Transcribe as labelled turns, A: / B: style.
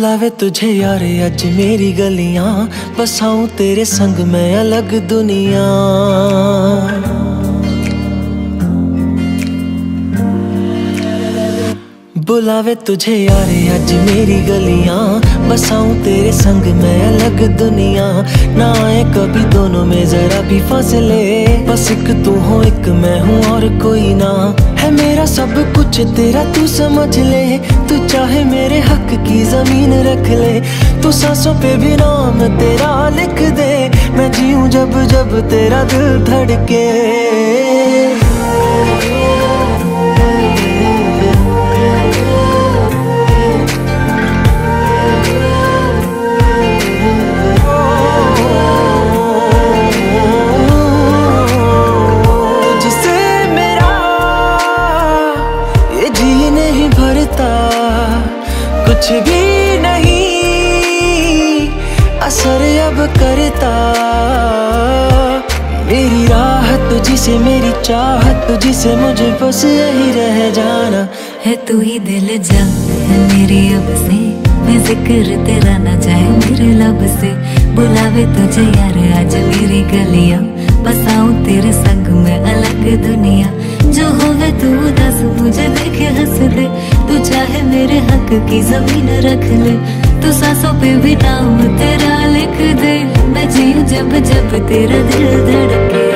A: बुलावे तुझे यार आज मेरी गलियां, बसाऊं तेरे संग मैं अलग दुनिया। बुलावे तुझे यार आज मेरी गलियां, बसाऊं तेरे संग मैं अलग दुनिया। ना आए कभी दोनों में जरा भी फासले, बस एक तू हो एक मैं हूँ और कोई ना। है मेरा सब कुछ तेरा तू समझ ले, तू चाहे मेरे हक की जमीन रख ले। तू सांसों पे भी नाम तेरा लिख दे, मैं जीऊं जब जब तेरा दिल धड़के। कुछ भी नहीं असर अब करता, मेरी राहत तुझसे मेरी चाहत तुझसे, मुझे बस यही रह जाना
B: है। तू ही दिल जान है मेरी अब से, मैं जिक्र तेरा ना चाहे मेरे लब से। बुलावे तुझे यार आज मेरी गलियां, बसाऊं तेरे संग में अलग दुनिया। जो होवे तू दस मुझे देखे हंस दे, तू चाहे मेरे हक की जमीन रख ले। तू सांसों पे भी नाम तेरा लिख दे, मैं जीऊं जब जब तेरा दिल धड़के।